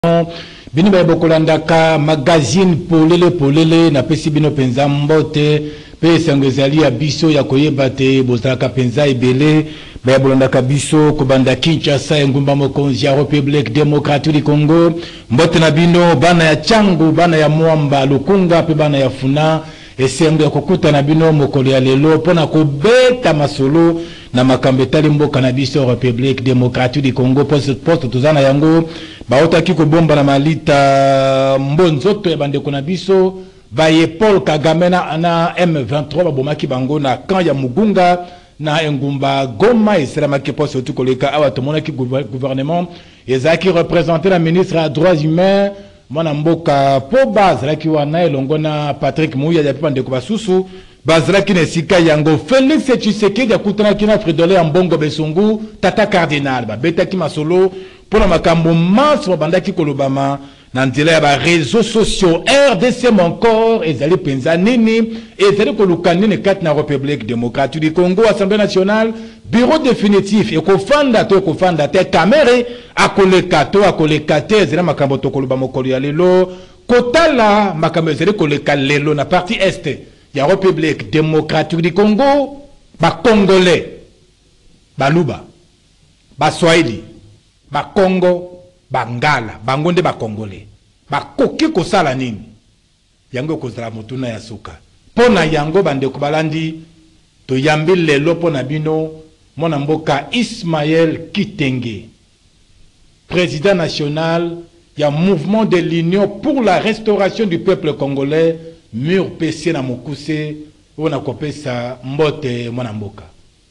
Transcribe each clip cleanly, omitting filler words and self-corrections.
bino ba bokolandaka magazine polele na pesi bino penza mbote pe sango ezali ya biso ya koyeba te bozalaka penza ebele ba bolandaka biso kobanda Kinshasa engumba mokonzi ya République démocratique du Congo mbote na bino bana ya Changu bana ya Mwamba Lukunga pe bana ya Funa esengo ya kokuta na bino mokolo ya lelo pona kobeta masolo na makambo etali mboka na biso République démocratique du Congo poste tozana yango baotaki kobomba na malita mbonzoto ya bandeko na biso baye Paul Kagame na M23 babomaki bango na camp ya Mugunga na engumba Goma esalamaki poste tukoleka awa tomonaki gouvernement ezaki représenter la ministre à droits humains mwana mboka po bazalaki wana elongo na Patrick Mouya ya bandeko basusu bazalaki na sika yango Félix Tshisekedi akutanaki na Fridolin ya Mbongo Besungu tata cardinal babetaki masolo pona makambo manso bandaki kolobama na nzela ya ba réseaux sociaux RDC mon corps ezali penza nini ezali koluka nini kati na République démocratique du Congo Assemblée nationale bureau définitif ekofanda te kamere akoleka te ezali makambo tokoloba mokolo ya lelo kotala makambo ezali koleka lelo na partie est ya République démocratique du Congo ba Congolais baluba ba Swahili ba Congo bangala bangonde ba Congolais bakoki kosala nini yango kozala mutuna ya suka pona yango bandeko balandi to yambi lelo pona bino mona mboka Ismaël Kitenge président national ya mouvement de l'Union pour la restauration du peuple congolais mur PC na mokuse ona kopesa mbote mwana mboka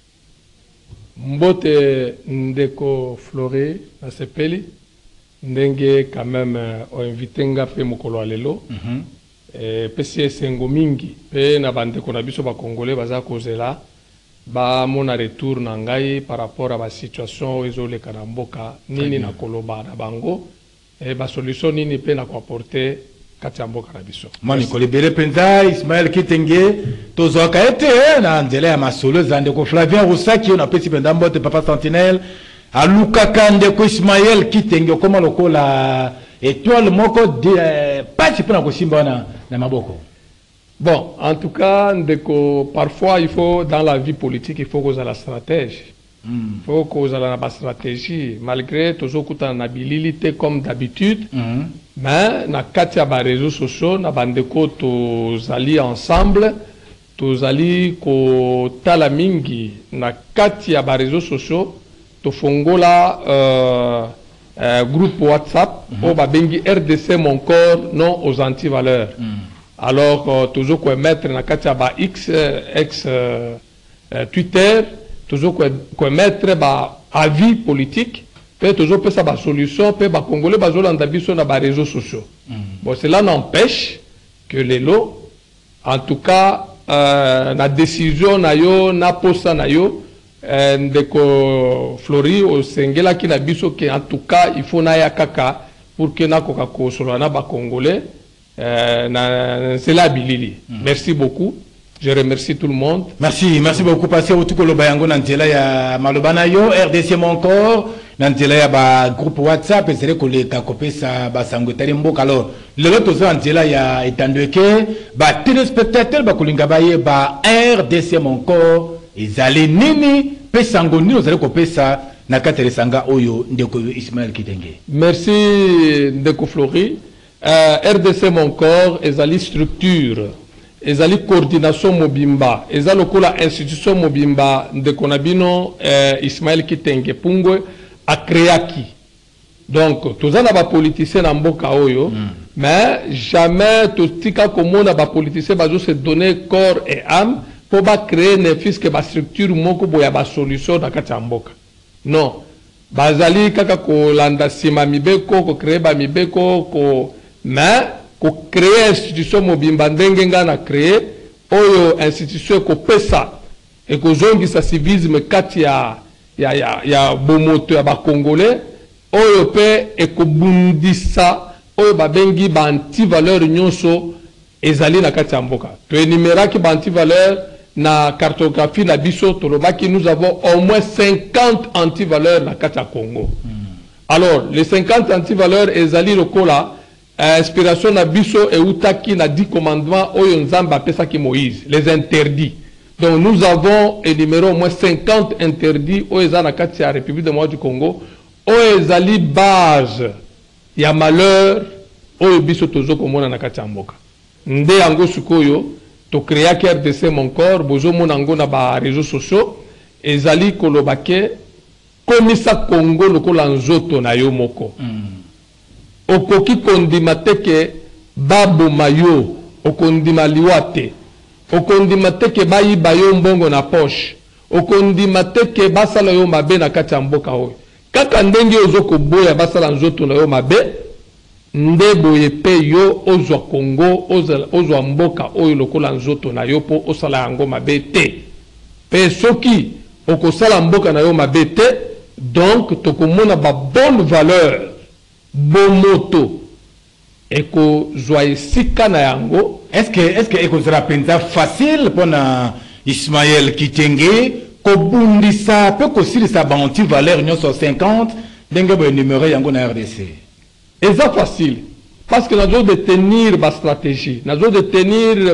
mbote ndeko Floré na sepeli ndenge quand même o invité nga pe mokolo lelo PC sengo mingi pe na bandeko na biso ba congolais baza kozela ba mona retour na ngai par rapport à ba situation ezoleka na mboka nini na koloba na bango e ba solution nini pe na ko apporter kati ya mboka na biso mani kolibere penza Ismaël Kitenge tozoka ete na nzela ya masolo za ndeko Flavien Rusaki na pesi penda mbote papa Sentinelle alukaka ndeko Ismaël Kitenge koma lokola étoile moko de pasi pona kosimba na maboko. Bon, en tout cas, parfois il faut dans la vie politique il faut qu'on ait la stratégie. Il faut qu'on ait la stratégie malgré toujours qu'on a habilité comme d'habitude. Mais na katia ba réseaux sociaux na bandeko tous alliés ensemble, tous alliés ko talamingi na katia ba réseaux sociaux to fongola groupe WhatsApp au babengi RDC mon corps non aux antivaleurs. Alors toujours quoi mettre na katia ba X Twitter toujours quoi mettre ba avis politique peut toujours peut ça ba solution peut ba congolais ba zolanda biso na ba réseaux sociaux. Bon cela n'empêche que les lots en tout cas la décision na yo na posa na yo ndeko Flori au sengela ki na biso que en tout cas il faut na ya kaka pour que na koka ko solo na ba congolais c'est la bilili. Merci beaucoup. Je remercie tout le monde. Merci beaucoup. Passez au tout le bayango nantela ya malobana yo RDC mon corps nantela ya ba groupe WhatsApp et c'est que les kakopesa ba sangotali mboka alors le autre zo nantela ya etandweke ba téléspectateurs ba kulinga baye ba RDC mon corps ezali nini pesa ngoni ozali kopesa na katelesanga oyo ndeko Ismaël Kitenge. Merci ndeko Flori. RDC mon corps ezali structure ezali coordination mobimba ezali lokola institution mobimba ndeko na bino Ismaël Kitenge Pungwe a créaki donc tozana ba politicien na mboka oyo mais jamais totika komona ba politicien bazo se donner corps et âme pour ba créer ne fiske ba structure moko boya ba solution na kati ya mboka non bazali kaka ko landa sima mibeko ko créer ba mibeko ko mais ko créer institution mobimba ndenge nga na créer oyo institution ko pesa et ko zongisa civisme kati ya bomoto ya ba congolais oyo pe e ko bundisa oyo babengi ba anti valeur nyonso ezali na kati ya mboka to enumeraki ba anti valeur na cartographie na biso tolobaki nous avons au moins 50 anti valeurs na kati ya Congo. Alors, les 50 antivaleurs ezali lokola inspiration na biso eutaki na 10 commandements oyo Nzambe apesaki Moïse, les interdits. Donc nous avons énuméré au moins 50 interdits oyo eza na kati ya République démocratique du Congo oyo ezali base ya malheur oyo biso tozo komona na kati ya mboka. Nde yango sikoyo to créaki RDC mon corps bozo mona ngo na ba réseaux sociaux ezali kolobake komisa Congo lokola nzoto na yo moko. Okoki kondima teke baboma yo, okondima liwate, okondima teke bayiba yo mbongo na poche, okondima teke basala yo mabe na kati ya mboka oyo. Kaka ndenge ozo koboya basala nzoto na yo mabe, nde boye pe yo ozwa Congo, ozwa mboka oyo lokola nzoto na yo po osala yango mabe te. Pe soki okosala mboka na yo mabe te, donc tokomona ba bonne valeur bomoto eko joyesika na yango. Est-ce que eko sera penza facile pour Ismaël Kitenge kobundisa pe kosilisa ba anti-valeur nyonso 50 ndenge bo numéro yango na RDC? Eza facile parce que nazo de tenir ba stratégie, nazo de tenir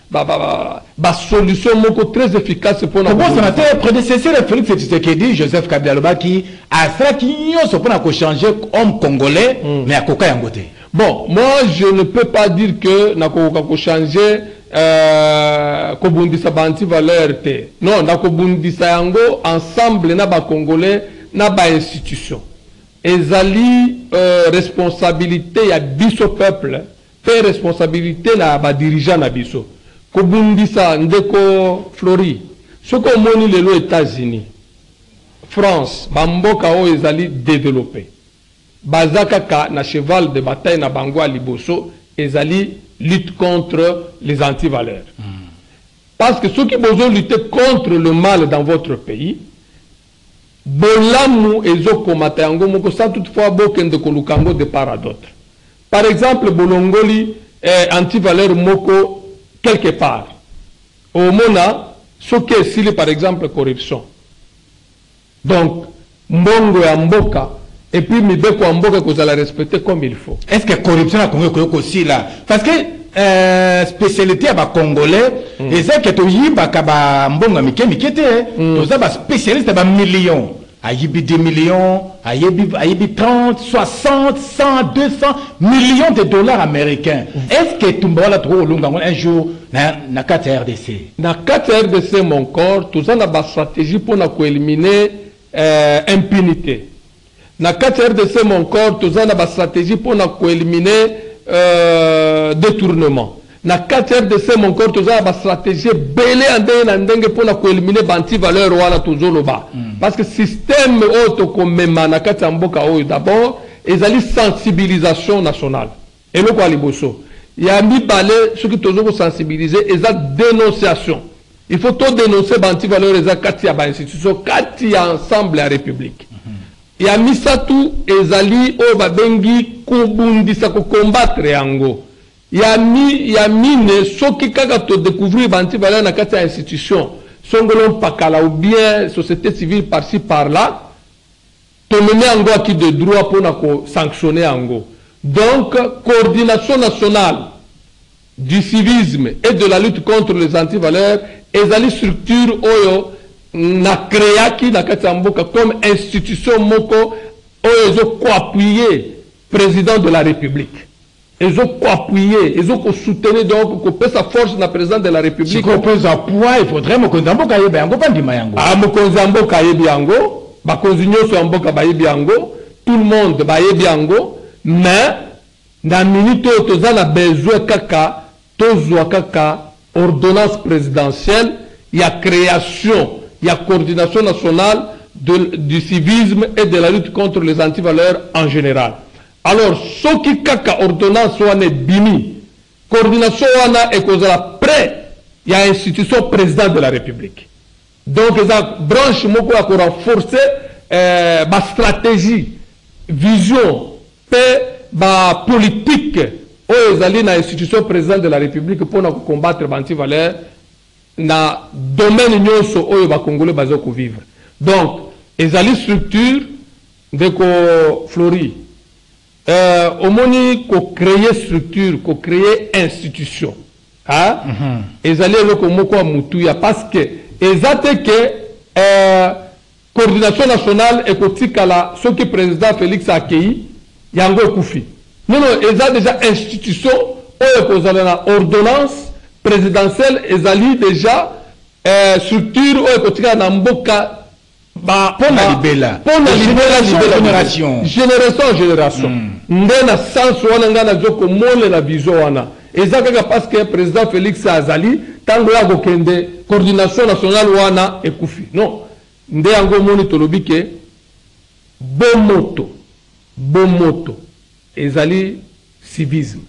ba solution moko très efficace pour na. Bon sénateur prédécesseur Félix Tshisekedi, Joseph Kabila Lobaki a ça qui nyonso pour na ko changer homme congolais mais à koka yango te. Bon, moi je ne peux pas dire que na ko changer kobundisa ba anti-valeur te. Non, na kobundisa yango ensemble na ba congolais na ba institution. Ezali responsabilité ya biso peuple, pe responsabilité na ba dirigeant na biso. Kobundisa ndeko Flori, soko moni lelo États-Unis, France, bamboka o ezali développé. Bazaka na cheval de bataille na bango a liboso ezali lutte contre les antivaleurs. Parce que ceux qui besoin lutter contre le mal dans votre pays, bolamu ezo komata yango moko sans toutefois bokende kolukango de part à d'autre. Par exemple, bolongoli antivaleur moko quelque part. Au mona, ce qui est stylé par exemple corruption. Donc, mbongo ya mboka, et puis mibeko ya mboka que vous allez respecter comme il faut. Est-ce que corruption a Congo aussi là? Parce que spécialité à Congolais, et c'est que tu y vas mbongo mike mikete, tu as spécialiste à millions. Aïbi 2 millions, aïbi 30, 60, 100, 200 millions de dollars américains. Est-ce que tu m'as trouvé un jour na carte RDC? Na carte RDC, mon corps, tout ça n'a pas stratégie pour éliminer impunité. Na carte RDC, mon corps, tout ça n'a pas stratégie pour éliminer détournement. Na 4 RDC mon corps toza ba stratégie belé andenge pour éliminer banti valeur wala tozoloba parce que système auto comme na kati mboka oyo d'abord ezali sensibilisation nationale et le quoi liboso ya mibale ce qui tozo sensibiliser eza dénonciation. Il faut tout dénoncer banti valeur eza kati ya ba institution kati ya ensemble ya république. Ya misatu ezali o ba bengi kubundisa ko combattre yango. Ya mine soki kaka to découvrir banti valeur na kati ya institution songolon pakala ou bien société civile par-ci par-là to mener yango aki de droit pour na ko sanctionner yango. Donc coordination nationale du civisme et de la lutte contre les antivaleurs ezali structure oyo na créaki na kati ya mboka comme institution moko oyo ezo ko appuyer président de la République. Ils ont appuyé, ils ont soutenu donc que sa force na président de la République. Si on peut appuyer, il faudrait Mokonzambo Kaye Biango Pandima Yango. Ah Mokonzambo Kaye Biango, Bakonzinyo so Mboka Baye Biango, tout le monde Baye Biango, mais dans minute toza na besoin kaka tozwa kaka ordonnance présidentielle, il y a création, il y a coordination nationale du civisme et de la lutte contre les antivaleurs en général. Alors, ce qui kaka ordonnance wana bimi, coordination wana est causala prêt, il y a institution président de la République. Donc, il y a branche moko à renforcer ma stratégie, vision, ma politique, où ils na institution président de la République pour combattre l'antivaleur na domaine nyonso où les Congolais vivre. Donc, ils ont structure ndeko Flori omoni ko créer structure ko créer institution ezali eloko moko ya mutuya parce que ezate que coordination nationale ekotikala soki président Félix akei yango ekufi non eza déjà institution oyo ekozala na ordonnance présidentielle ezali déjà structure oyo ekotikala na mboka génération nde na sens wana nga nazokomonela vision wana eza kaka parce que président Félix azali ntango ya kokende coordination nationale wana ekufi non nde yango moni tolobi ke bomoto ezali civisme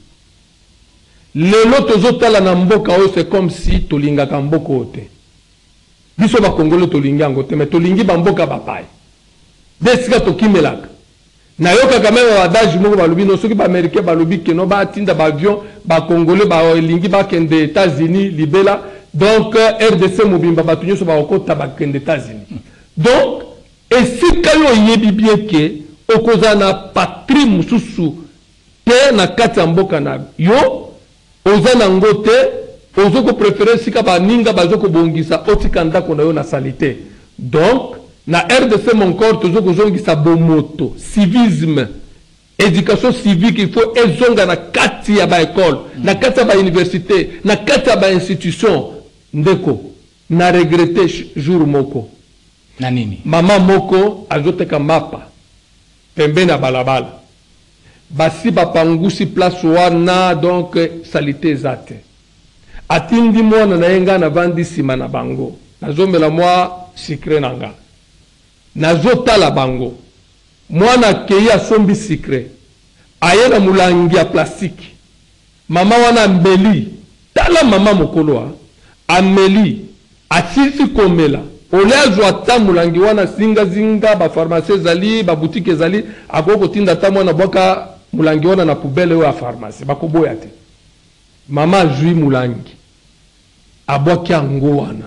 lelo tozotala na mboka oyo c'est comme si tolingaka mboka oyo te biso bakongolo tolingi yango te mais tolingi bamboka bapai nde esika tokimelaka nayokaka meme badage moko balobi no soki baaméricain balobi keno batinda baavion bakongole balingi bakende États-Unis libela donc RDC mobimba bato nyonso bakokota bakende États-Unis donc esika yo oyebi bien ke okozala na patrie mosusu te na kati ya mboka na yo oza nango te ozoko préféré sika baninga bazoko bongisa otika ndako na yo na salite donc na RDC mon corps tozoko zongisa bomoto civisme éducation civique il faut ezonga na kati ya ba école na kati ya ba université na kati ya ba institution ndeko na regretter jour moko na nini mama moko azoteka mapa pembeni na balabala basi bapangusi place wana donc salite ezate atindi mwana na yenga na vandi sima na bango nazomela mwa secret nanga nazotala bango mwana kei asombi secret aye na mulangi ya plastique mama wana mbeli tala mama mokolo ameli asisi komela ole azwa ta mulangi wana zinga ba pharmacie ezali ba boutique ezali akoko tinda ta mwana boka mulangi wana na poubelle oyo ya pharmacie bakoboya te mama azwi mulangi abwaki yango wana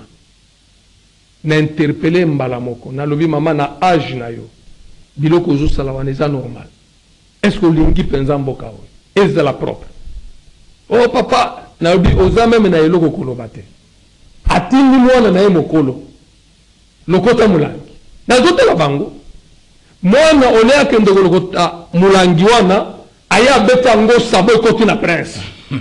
na interpellé mbala moko nalobi mama na âge na yo biloko ozosala wana eza normal est-ce que olingi mpenza mboka oyo ezala propre oh papa nalobi oza meme na eloko koloba te atindi mwana na ye mokolo lokota mulangi nazotala bango mwana ole akende kolokota mulangi wana aya abeta yango sabo ekoti na prince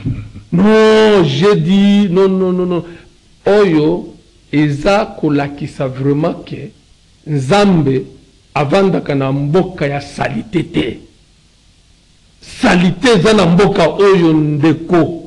non j'ai dit non oyo eza kolakisa vraiment ke nzambe avandaka na mboka ya salite te salite eza na mboka oyo ndeko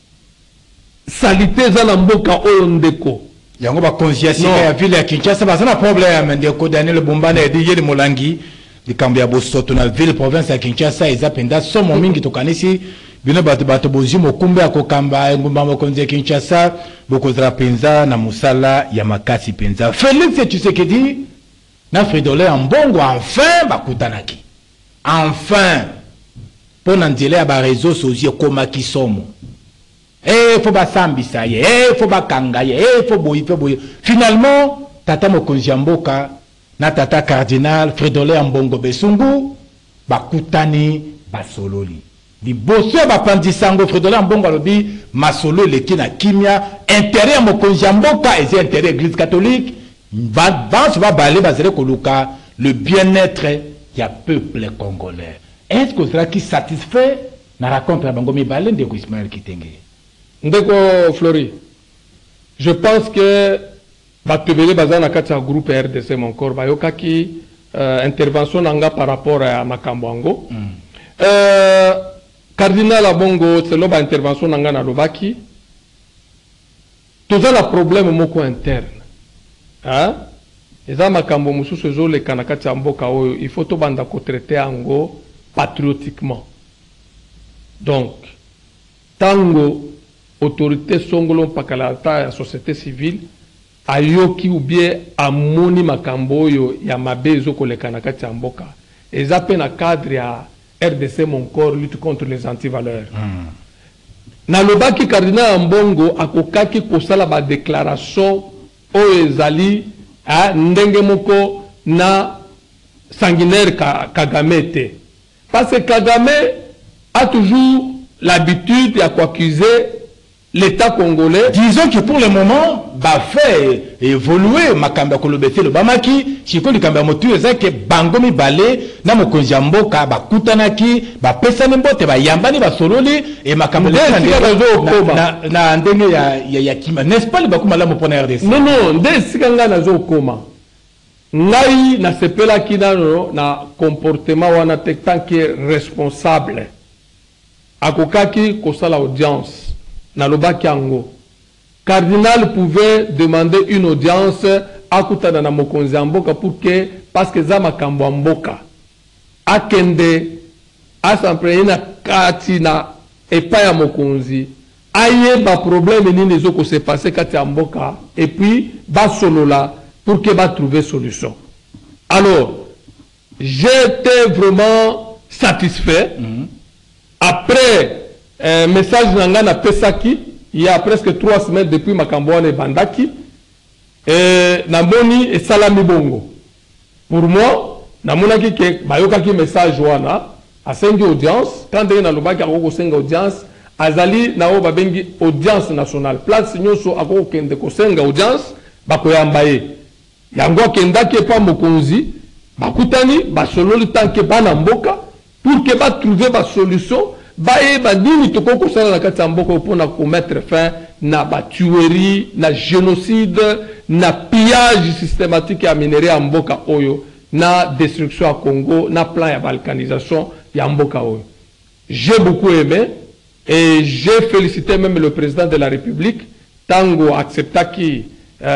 salite eza na mboka oyo ndeko yango bakonsiasika ya ville ya Kinshasa baza na problème ndeko Daniel Bombana edi yeli molangi likambo ya bosoto na ville province ya Kinshasa eza penda somo mingi tokanisi bino bato bozi mokumbe akokamba ngumba mokonzi ya Kinshasa bokozala penza na musala ya makasi penza Félix Tshisekedi na Fridolin Ambongo enfin bakutanaki enfin pona nzela ya ba réseaux sociaux koma kisomo faut basambisa ye faut bakanga ye faut boyi finalement tata mokonzi ya mboka na tata cardinal Fridolin Ambongo Besungu bakutani basololi liboso ya bapandisango Fridolin Ambongo alobi masolo leki na kimia intérêt ya mokonzi ya mboka eza intérêt église catholique banso babale bazele koluka le bien-être ya peuple congolais. Est-ce que cela qui satisfait na raconte la bango mibale ndeko Ismaël Kitenge ndeko Flori? Je pense que batebele bazana kati ya groupe RDC mon corps bayokaki intervention nanga par rapport à makambo ango Cardinal Ambongo c'est ba intervention nanga na lobaki toza la problème moko interne eza makambo mususu ezoleka na kati ya mboka oyo il faut tobanda kotraiter yango patriotiquement. Donc tango autorité songolo pakalata ya société civile ayoki ou bien amoni makambo oyo ya mabe ezokoleka na kati ya mboka eza pe na cadre ya RDC mon corps lutte contre les antivaleurs. Na lobaki Cardinal Ambongo akokaki kosala ba déclaration oyo ezali ndenge moko na sanguinaire Kagame était. Parce que Kagame a toujours l'habitude d'accuser l'État congolais. Disons que pour le moment, bah fait évoluer makamba kolobete le bamaki, chiko likamba motu ezake bangomi balé na mokonzi mboka ba kutanaki, ba pesani mbote ba yambani ba sololi et makamba na ndenge ya kima. N'est-ce pas le bakuma la mopona RDC? Non non, nde sikanga nazo koma. Ngai na sepela kinano na comportement wana te tant que responsable. Akokaki kosala audience na lobaki yango. Cardinal pouvait demander une audience à Koutana na mokonzi mboka pour que parce que za makambo mboka akende asamprene na kati na epa ya mokonzi aye ba problème nini zoko se passer kati ya mboka et puis ba solola pour que ba trouver solution. Alors j'étais vraiment satisfait. Après message nanga na pesaki il y a presque 3 semaines depuis Makambouane et Bandaki et namoni et salami bongo. Pour moi namonaki ke bayokaki message wana a 5 audience quand il y a lobaki akoko 5 audience azali na o babengi audience nationale place nyoso akoko kende ko 5 audience bakoyamba ye yango kendaki pa mokonzi bakutani basololi tanke bana mboka pour que ba trouver ba solution baye ba nini tokoko sala na kati ya mboka pona ko mettre fin na ba tuerie na génocide na pillage systématique ya minerai ya mboka oyo na destruction à Congo na plan ya balkanisation ya mboka oyo. J'ai beaucoup aimé et j'ai félicité même le président de la République tango acceptaki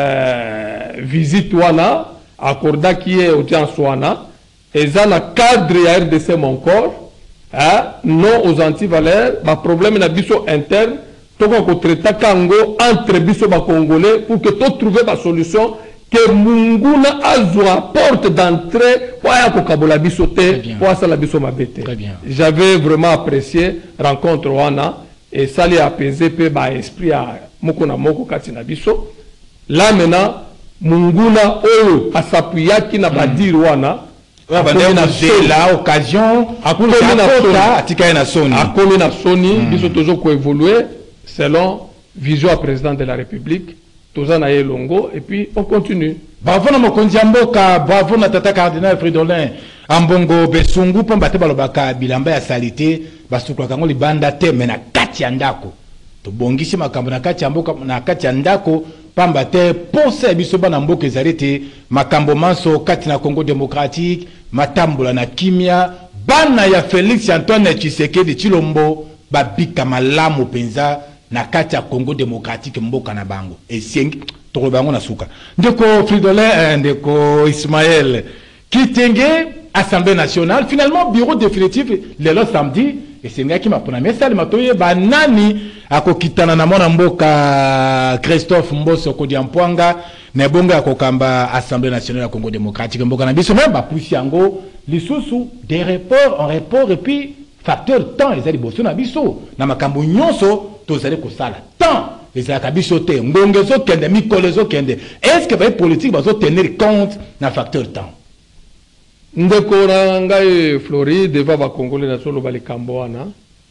visite wana accordaki audience wana eza na cadre ya RDC mon corps. Non aux antivaleurs, ma problème na biso interne, toko ko traiter kango entre biso ba congolais pour que to trouver ba solution que munguna azwa porte d'entrée pour ya ko kabola biso te pour ça la biso mabete. J'avais vraiment apprécié rencontre wana et ça les apaiser pe ba esprit à moko na moko kati na biso. Là maintenant munguna oyo asapuyaki na badir wana la occasion akomi na soni biso toujours ko évoluer selon vision à président de la République toza na elongo et puis on continue. Bravo na mokonzi mboka, bravo na tata cardinal Fridolin ambongo besungu pamba te balobaka bilamba ya salite basukwa kango libanda te mena kati ya ndako to bongisi makambo na kati ya mboka na kati ya ndako pamba te ponse biso bana mboka ezalite makambo manso kati na Congo démocratique matambola na kimia bana ya Félix Antoine Tshisekedi Tshilombo babika malamu penza na kati ya Congo démocratique mboka na bango esengi to bango na suka ndeko Fridolin ndeko Ismaël kitenge Assemblée nationale finalement bureau définitif le samedi et c'est ngaki mapona message matoye banani akokitana na mwana mboka Christophe Mboso Kodiampwanga na bonga akokamba Assemblée nationale ya Congo démocratique mboka na biso même ba pusi yango lisusu des reports en report et puis facteur temps ezali boso na biso na makambo nyonso tozali kosala temps ezala biso te ngongezo kende mikolezo kende est-ce que ba politique bazo tenir compte na facteur temps ndeko na ngai Floride deva ba congolais na solo bali kamboana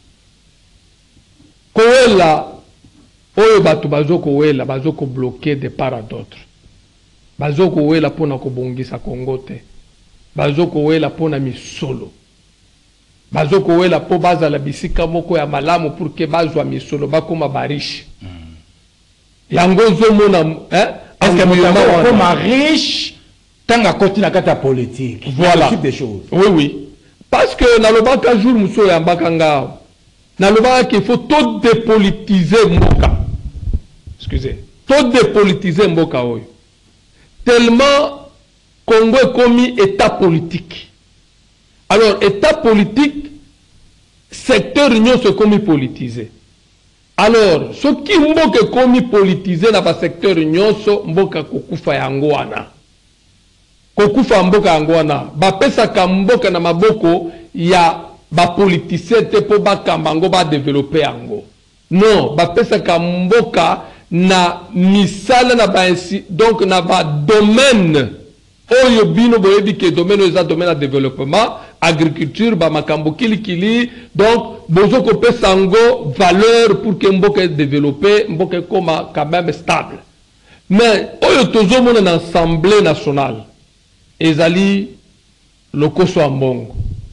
kowela oyo batu bazoko wela bazoko bloquer de part à d'autre bazoko wela pona ko bongisa Congo te bazoko wela pona misolo bazoko wela po bazala bisika moko ya malamu pour que bazwa misolo bakoma bariche yango zomona est-ce que mutama koma riche tanga continue kata politique voilà des choses oui parce que na lobaka jour muso ya mbakanga na lobaka qu'il faut tout dépolitiser mboka excusez tout dépolitiser mboka oyo tellement Congo est comme état politique. Alors état politique secteur nyonso comme politisé. Alors ce qui mboka comme politisé na ba secteur nyonso mboka kokufa yango wana kokufa mboka yango wana bapesaka mboka na maboko ya bapolitisien te po bakamba yango badevelope yango non bapesaka mboka na misala na bainsi donc na badomaine oyo bino boyebi ke domaine eza domaine de développement agriculture ba makambo kili donc bozo ko pesa ngo valeur pour que mboka développer mboka koma quand même stable mais oyo tozo mona na assemblée nationale ezali lokoso ya mbongo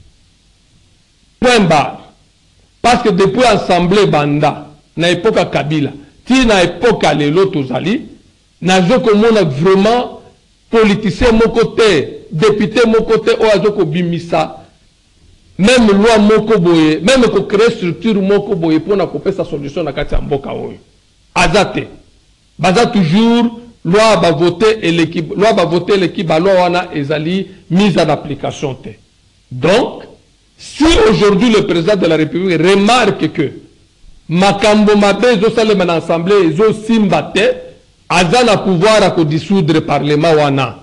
point barre parce que depuis assemblée banda na époque ya Kabila ti na époque ya lelo tozali nazo komona vraiment politicien moko te député moko te oyo azo kobimisa même loi moko boye même ko créer structure moko boye pona kopesa solution na kati ya mboka oyo aza te baza toujours loi ba voter l'équipe ba loi wana ezali mise en application te. Donc si aujourd'hui le président de la République remarque que makambo mabe ezo salema na assemblée ezo simba te aza na pouvoir à dissoudre le parlement wana.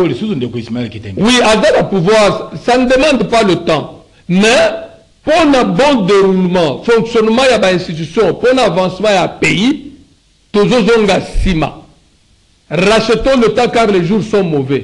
Oui, aza na pouvoir, ça ne demande pas le temps. Mais pour un bon déroulement, fonctionnement de l'institution, pour un avancement du pays, toujours zonga sima. Rachetons le temps car les jours sont mauvais.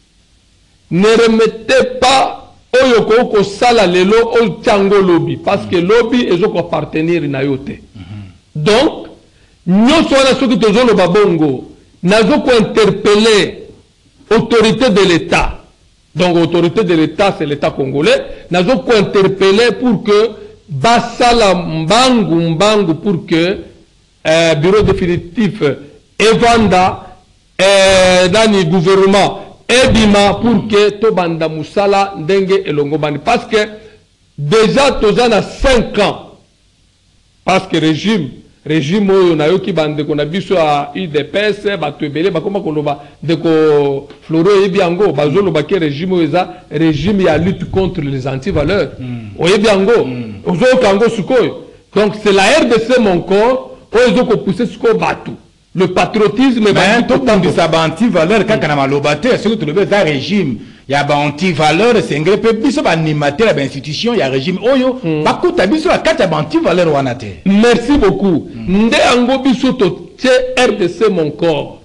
Ne remettez pas oyoko ko sala lelo o tiango lobby parce que lobby ezoko appartenir na yote. Donc nous sommes ceux qui sont le babongo. Nous avons interpellé l'autorité de l'État. Donc l'autorité de l'État, c'est l'État congolais. Nous avons interpellé pour que Basala Mbangu pour que bureau définitif Evanda dans le gouvernement Ebima pour que Tobanda Moussala Ndenge et Longobani. Parce que déjà, tous en a 5 ans. Parce que régime oyo na yoki bande ko na biso a UDPS bato ebele bakoma koloba ndeko Floro yebiango bazolo ba ke régime eza régime ya lutte contre les antivaleurs oyebiango ozo kango sukoyo. Donc c'est la RDC mon corps ozo ko pousser suko bato le patriotisme ba tout temps de sa antivaleur kaka na malobate ce que tu le veux régime ya ba anti-valeur sengre pe biso ba animateur ba institution ya régime oyo bakuta biso la kati ya ba anti-valeur wana te. Merci beaucoup. Nde ango biso to tie RDC mon corps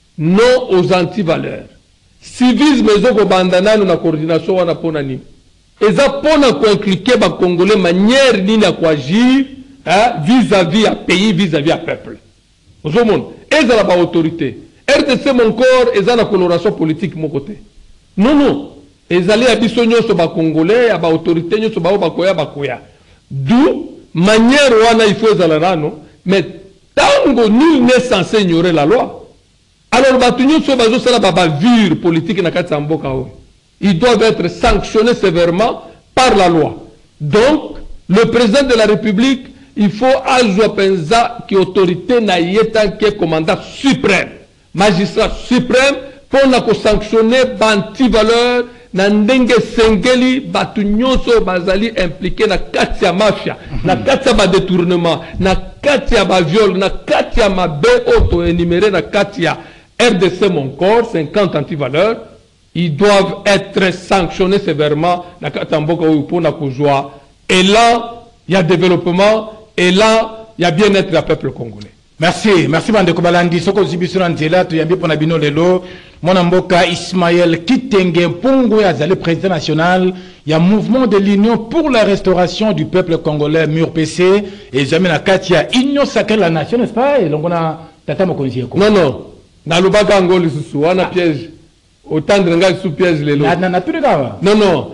non aux anti-valeurs. Civisme ezoko bandana na coordination wana pona ni. Eza pona ko impliquer ba congolais manière nini ya agir vis-à-vis à pays vis-à-vis à peuple. Ozomon eza la ba autorité. RDC mon corps eza na coloration politique mon côté. Non. Ezali ya biso nyonso ba congolais ya ba autorité nyonso ba bakoya. D'où manière wana il faut zalarano mais tango nul n'est censé ignorer la loi. Alors ba nyonso bazo sala ba bavure politique na kati ya mboka o. Ils doivent être sanctionnés sévèrement par la loi. Donc le président de la République il faut azwa penza qui autorité na yeta qui est commandant suprême, magistrat suprême pour na ko sanctionner banti-valeur na ndenge sengeli batu nyonso bazali impliqué na kati ya mafia na kati ya ba détournement na kati ya ba viol na kati ya mabe auto énuméré na kati ya RDC mon corps 50 anti-valeurs ils doivent être sanctionnés sévèrement na kati ya mboka oyo pour na kozwa et là il y a développement et là il y a bien-être du peuple congolais. Merci Bandeko Balandi soko zibisura nzela to yambi pona bino lelo mwana mboka Ismaël Kitenge Mpungu azali président national ya mouvement de l'union pour la restauration du peuple congolais MURPC et jamais na kati ya union sacrée la nation n'est-ce pas et longona tata mokonzi yeko. Non na lobaka ngoli susu wana piège autant de ngai sous piège lelo na tureka non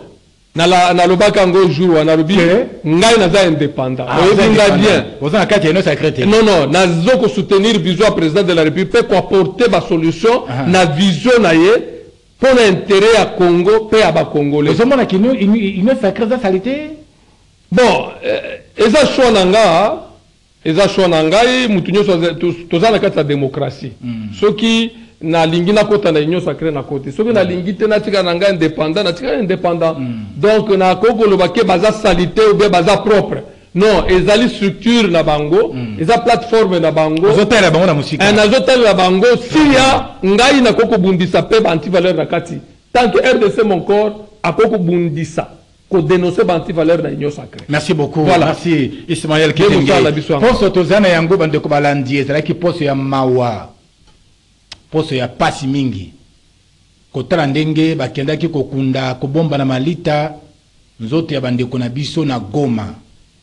na lobaka ngo jour wana lobi ngai naza indépendant oyebi bien oza kati ya union sacrée. Non nazo ko soutenir vision président de la République pour apporter ba solution na vision na ye pour l'intérêt à Congo pe à ba congolais. Nous sommes union sacrée za salité. Bon eza choix na ngai mutu nyonso toza na kati ya démocratie soki na lingi na kota na union sacrée na côté soki na lingi te na tika na ngai indépendant donc na koko lo baké baza salité ou bien baza propre non ezali structure na bango eza plateforme na bango ozotela bango na musika na zotela bango siya ngai na koko bundisa pe ba anti-valeur na kati tant que RDC mon corps a koko bundisa ko dénoncer ba anti-valeur na union sacrée. Merci beaucoup. Voilà. Merci Ismaël Kitenge. Poso tozana yango Bandeko Balandi ezalaki poso ya mawa poso ya pasi mingi kotala ndenge bakendaki kokunda kobomba na malita nzoto ya bandeko na biso na Goma,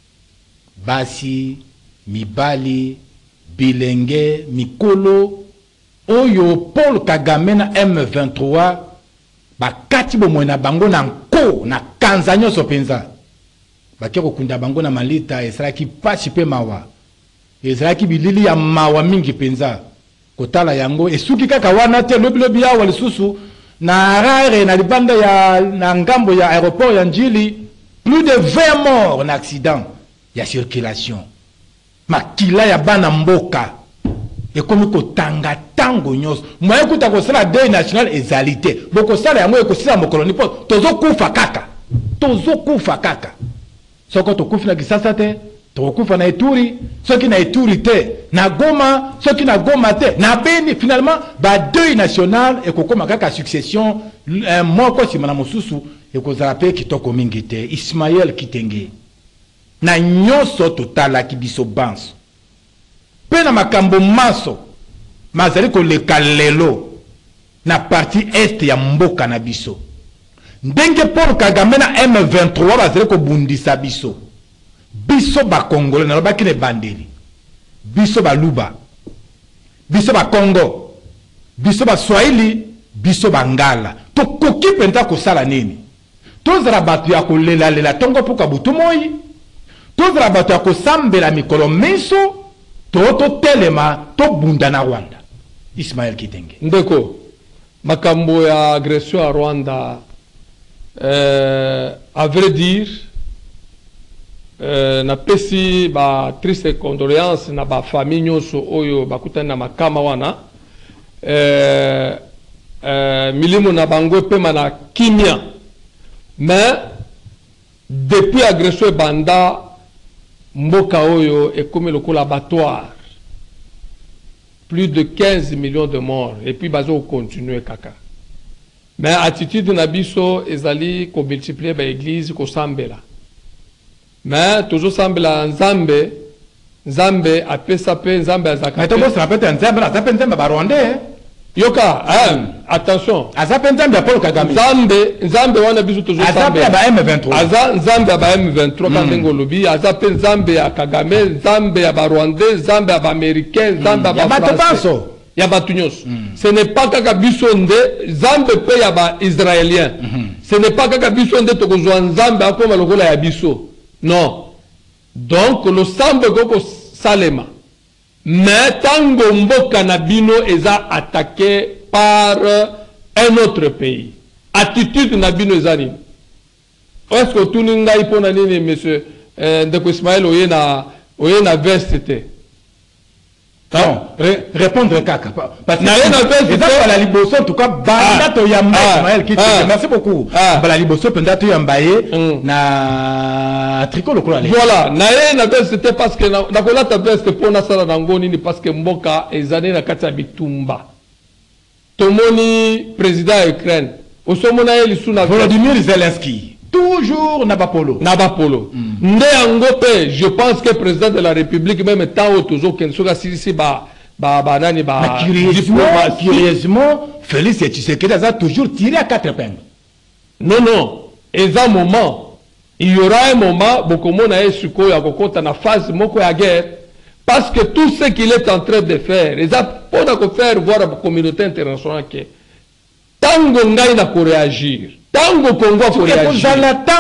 basi mibali bilenge mikolo oyo Paul Kagame na M23 bakati bomoi na bango na nko na kanza nyonso penza bakia kokunda bango na malita ezalaki pasi pe mawa ezalaki bilili ya mawa mingi penza kotala yango esuki kaka wana te lobi awa lisusu na rare na libanda ya na ngambo ya aéroport ya Njili plus de 20 morts na accident ya circulation makila ya bana mboka ekomi kotanga tango nyonso moye kuta kosala deuil national ezalité bokosala yango ekosila mokolo nipo tozokufa kaka soko tokufi na Kisasa te tokufa na Ituri soki na Ituri te na Goma soki na Goma te na Beni finalement ba deuil national ekokoma kaka succession moko sima na mosusu ekozala pe kitoko mingi te. Ismaël Kitenge na nyonso totala kibiso banso pe na makambo maso mazali koleka lelo na partie est ya mboka na biso ndenge Paul Kagame na M23 bazali kobundisa biso ba Congolais na lobaki ne bandeli biso ba Luba biso ba Congo biso ba Swahili biso ba Ngala to koki penta kosala nini tozala bato ya kolela tongo poka butu moi tozala bato ya kosambela mikolo miso to telema to bunda na Rwanda. Ismaël Kitenge ndeko makambo ya agression à Rwanda à vrai dire na pesi ba triste condoléances na ba famille nyonso oyo bakutana na makama wana milimo na bango pema na kimia mais depuis agression banda mboka oyo ekomi lokola abattoir plus de 15 millions de morts et puis bazo continuer kaka mais attitude na biso ezali ko multiplier ba église ko sambela mais toujours sambela nzambe apesa pe nzambe azaka mais to bo sapete nzambe na sapete nzambe ba Rwandais yoka attention azape nzambe ya Paul Kagame nzambe wana biso toujours azape ya ba M23 nzambe ya ba M23 kandengo lobi azape nzambe ya Kagame nzambe ya ba Rwandais nzambe ya ba Américains nzambe ya ba Français ya ba tunyos ce n'est pas kaka biso nde nzambe pe ya ba Israéliens ce n'est pas kaka biso nde tokozwa nzambe akoma lokola ya biso non donc le sambe koko salema mais tango mboka na bino eza attaqué par un autre pays attitude na bino eza nini est-ce que tout ngai pona nini monsieur ndeko Ismaël oye na veste te non répondre kaka parce que na veste eza la liboso en tout cas banda to yamba Ismaël Kitenge merci beaucoup bala liboso penda to yambaye na tricot lokola le voilà na veste te parce que na kolata veste pona sala nango nini parce que mboka ezane na kati ya bitumba tomoni président ya Ukraine osomona ye lisuna Volodymyr Zelensky toujours Nabapolo nde yango pe je pense que président de la République même tant autozo kensoka sisi ba nani ba curieusement Félix Tshisekedi a toujours tiré à quatre épingles non et un moment il y aura un moment bokomona esuko ya kokota na phase moko ya guerre parce que tout ce qu'il est en train de faire et ça pour faire voir la communauté internationale que tango ngai na ko réagir tango Congo pour réagir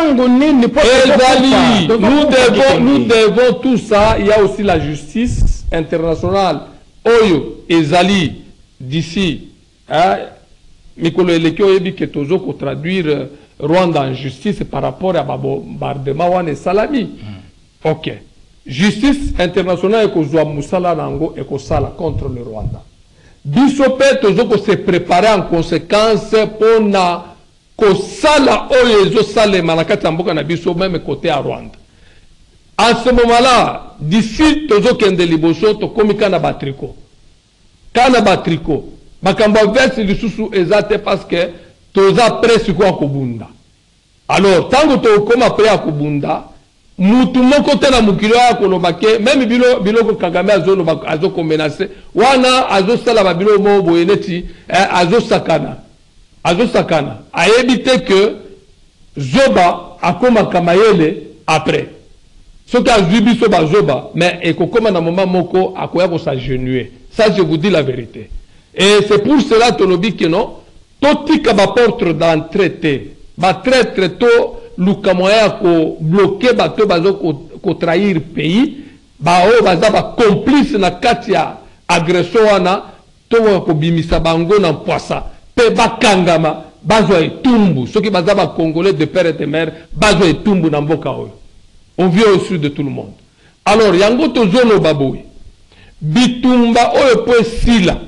nous devons tout ça. Il y a aussi la justice internationale oyo ezali d'ici mikolo eleki oyebi ke tozo ko traduire Rwanda en justice par rapport à bombardement wana salami ok justice internationale ekozwa musala nango ekosala contre le Rwanda biso pe tozo ko se préparer en conséquence pour na kosala oyo ezosalema na kati ya mboka na biso même côté à Rwanda. En ce moment-là, d'ici tozokende liboso tokomi kana batriko. Kana batriko. Makambo verse lisusu ezate parce que toza presque kwa kobunda. Alors, tango tokoma pre ya kobunda, mutu moko te na mukilo ya kolobake, même biloko Kagame azoko menacer, wana azosala ba bilo mo boyeneti azosakana. azosakana ayebi te que zoba akomaka mayele après soki azwi biso bazoba mais ekokoma na moment moko akoya kosagenue. Ça je vous dis la vérité et c'est pour cela tolobi que non totika baporte d'entrée te batraître to luka moya ya kobloke bato bazo kotrahir pays bao baza bacomplice na kati ya agression wana to kobimisa bango na mpwasa pe bakangama bazwa etumbu soki baza bacongolais de père et de mère bazwa etumbu na mboka oyo. On vient au sud de tout le monde. Alors yango tozoloba boye bitumba oyo po esila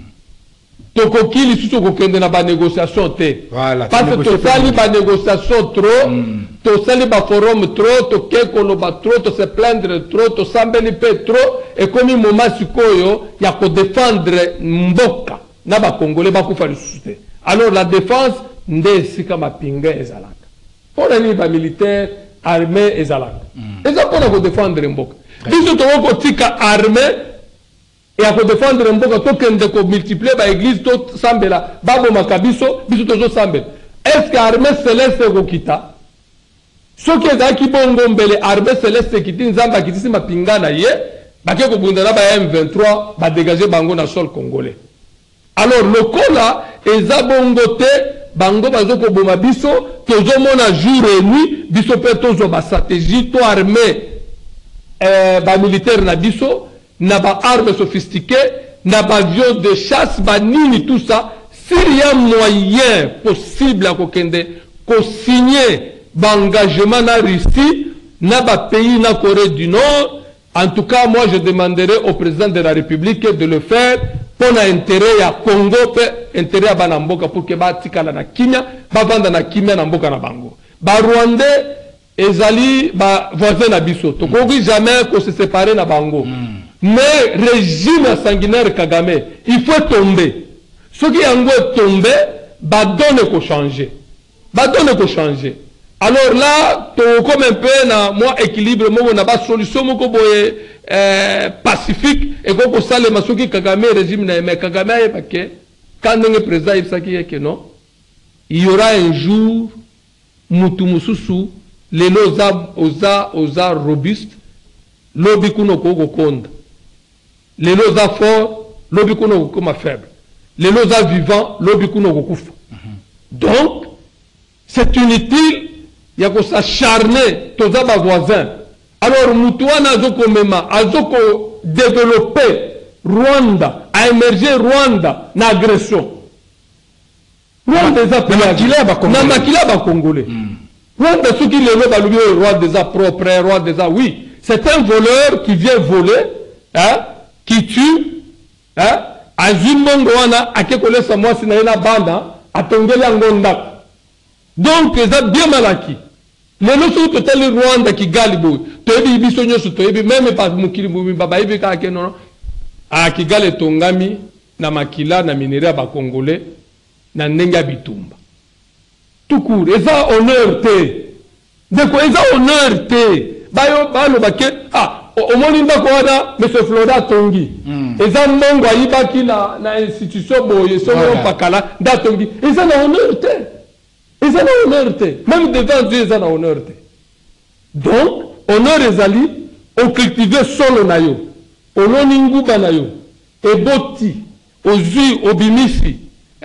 tokoki lisusu kokende na banégociation te parce que tosali banégociation trop tosali baforum trop toke koloba trop tose plaindre trop tosambeli mpe trop ekomi moment sikoyo ya kodefendre mboka na bacongolais bakufa lisusu te. Alors la défense nde esika mapinga ezalaka mpona nini bamilitaire armée ezalaka eza mpona kodefendre mboka biso tokokotika armée et à défendre mboka tokende ko multiplier ba église to sambela babomaka biso tozo sambela. Est-ce que armée céleste kokita soki ezalaki bongo mbele armée céleste ekiti nzambe akitisi mapinga na ye bake kobunda na ba M23 badégager bango na sol congolais. Alors lokola eza bongo te bango bazokoboma biso tozomona jour et nuit biso pe tozo ba stratégie to armée ba militaire na biso na ba armes sophistiquées na ba avions de chasse ba nini tout ça s'il y a moyen possible à kokende ko signer ba engagement na Russie na ba pays na Corée du Nord. En tout cas moi je demanderai au président de la République de le faire pour intérêt ya Congo pe intérêt ya bana mboka pour que ba tikala na kimia ba vanda na kimia na mboka na bango ba Rwandais ezali ba voisin na biso to koki jamais ko se séparer na bango. Mais régime sanguinaire Kagame, il faut tomber. Ce qui est tombé, va donner qu'on changer. Va donner qu'on changer. Alors là, comme un peu na moi équilibre, moi on a pas solution, moi pacifique et qu'on ça les masoki Kagame régime na mais Kagame est que quand le président il sait que non, il y aura un jour mutumususu les oza robuste lobi kuno koko konda. Les loza forts, lobi kuno comme faible. Les loza vivants, lobi kuno kufa. Donc, c'est inutile, il y a qu'on s'acharner, tous les voisins. Alors, Moutouana azoko mema, azoko développer Rwanda, a émerger Rwanda, na agression. Rwanda est na makila ba congolais. Rwanda ceux qui le ba lubi Rwanda est propre, Rwanda est oui. C'est un voleur qui vient voler, hein? Qui tue, hein, azimongo wana akekole sa mwasi na ina banda atongeli angonda. Donc ça bien malaki. Les notions totali Rwanda qui Galibo, toyebi biso nyoso toyebi même pas mukili mumi baba yebi ka kenono. A Kigali tongami na makila na minera ba congolais na ndenga bitumba. Tout court, et ça honneur te. Deko eza honneur te. Bayo balo bake au moins il wana monsieur Flora Tongi eza mbongo ayibaki na institution boye somo pakala da Tongi eza na honneur te même devant Dieu eza na honneur te. Donc honneur ezali o cultiver solo na yo oloni nguba na yo eboti ozui obimisi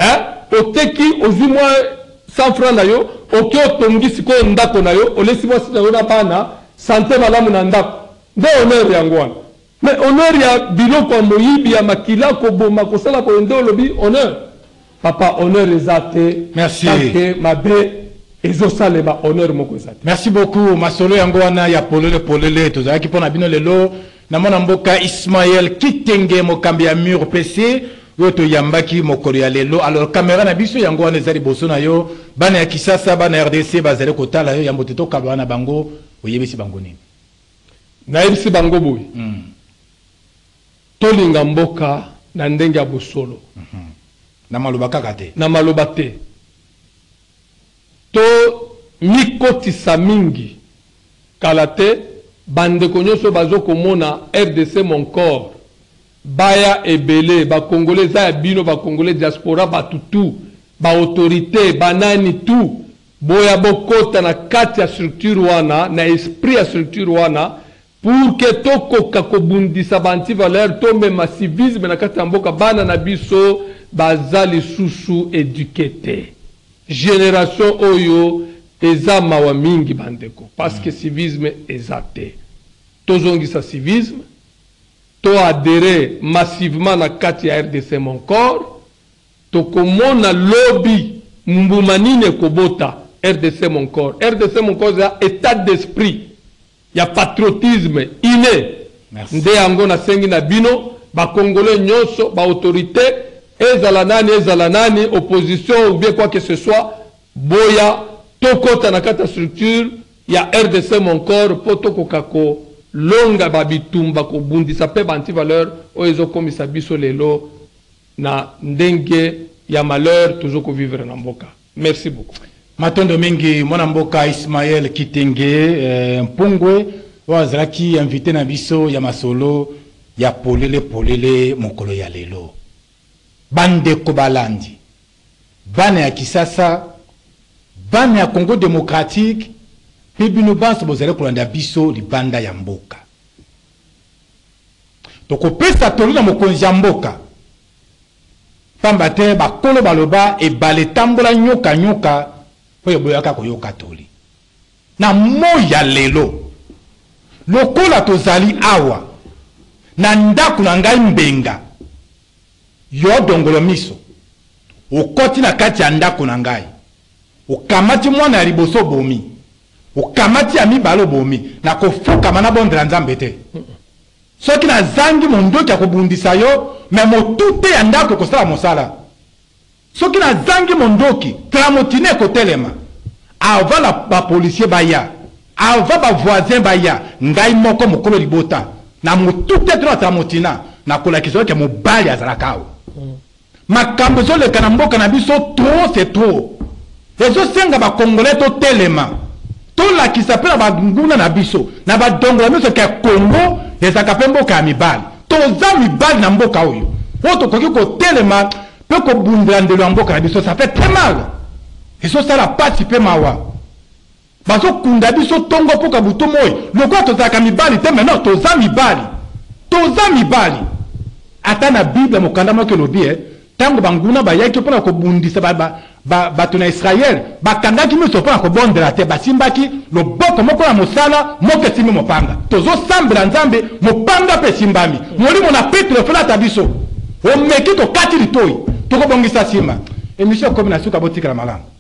oteki ozui moi 100 francs na yo oki otongi sikoyo ndako na yo olesi mwasi na yo na bana santé malamu na ndako de honneur yango wana. Mais honneur ya biloko ya moyibi ya makila koboma kosala boyende olobi honneur papa honneur ezate merci que mabe ezosalema honneur moko ezate. Merci beaucoup masolo yango wana ya polele tozalaki mpona bino lelo na mwana mboka Ismaël Kitenge mokambi ya mur PC oyo toyambaki mokolo ya lelo. Alors caméra na biso yango wana ezali boso na yo bana ya Kisasa bana RDC bazali kotala yo yambo tetokaba na bango oyebisi bango nini na yebisi bango boye tolinga mboka na ndenge ya bosolo na maloba kaka te na maloba te to mikotisa mingi kala te bandeko nyonso bazokomona RDC mon corps baya ebele bakongolais za ya bino bakongolais diaspora batutu ba autorité banani tout boya bokota na kati ya structure wana na esprit ya structure wana pour que tokoka kobundisa banti valeur tomema civisme na kati ya mboka bana na biso baza lisusu éduqué. Génération oyo eza mawa mingi bandeko parce que civisme eza te. Tozongisa civisme to adhérer massivement na kati ya RDC mon corps tokomona lobby mbumanine kobota RDC mon corps. RDC mon corps eza état d'esprit ya patriotisme inné. Nde yango na sengi na bino ba congolais nyonso ba autorité ezala nani opposition ou bien quoi que ce soit boya tokota na kata structure ya RDC mon corps poto kokako longa babitumba ko bundisa pe banti valeur oezo komisa biso lelo na ndenge ya malheur toujours ko vivre na mboka. Merci beaucoup. Matondo mingi mwana mboka Ismaël Kitenge Mpungwe wazalaki invité na biso ya masolo ya polele mokolo ya lelo. Bande kobalandi bana ya kisasa bana ya Congo démocratique bibino banso bozale kolanda biso libanda ya mboka toko pesa tolu na mokonzi ya mboka pamba te bakolo baloba e bale tambola nyoka po yeboyaka koyoka toli na moya lelo lokola tozali awa na ndaku na ngai mbenga yo dongolo miso okoti na kati ya ndako na ngai okamati mwana ya liboso bomi okamati ya mibalo bomi na kofuka mana bondela nzambe te soki na zangi mondoki ya kobundisa yo me motute ya ndako kosala mosala soki na zangi mondoki tramotine kotelema ava ba policier baya ava ba voisin baya ngai moko mokolo libota na motute tro tramotina na kolakisa ke mobali azalaka awa makambo ezoleka na mboka na biso trop c'est trop ezosenga bakongolais totelema tolakisa mpe na banguna na biso na badongola miso ke Congo ezalaka mpe mboka ya mibali toza mibali na mboka oyo oyo tokoki kotelema mpe kobundela ndelo ya mboka na biso ça fait très mal ezosala pasi mpe mawa bazokunda biso tongo mpoka butu moi lokola tozalaka mibali te maintenant toza mibali ata na Bible mokanda moko elobi tango banguna bayaki mpona kobundisa bato na Israel bakangaki miso mpona kobondela te basimbaki loboko moko na mosala moko esimbi mopanga tozosambela nzambe mopanga mpe esimbami molimo na Petro efolata biso omeki tokati litoi tokobongisa nsima emission ekomi na suka botikala malamu.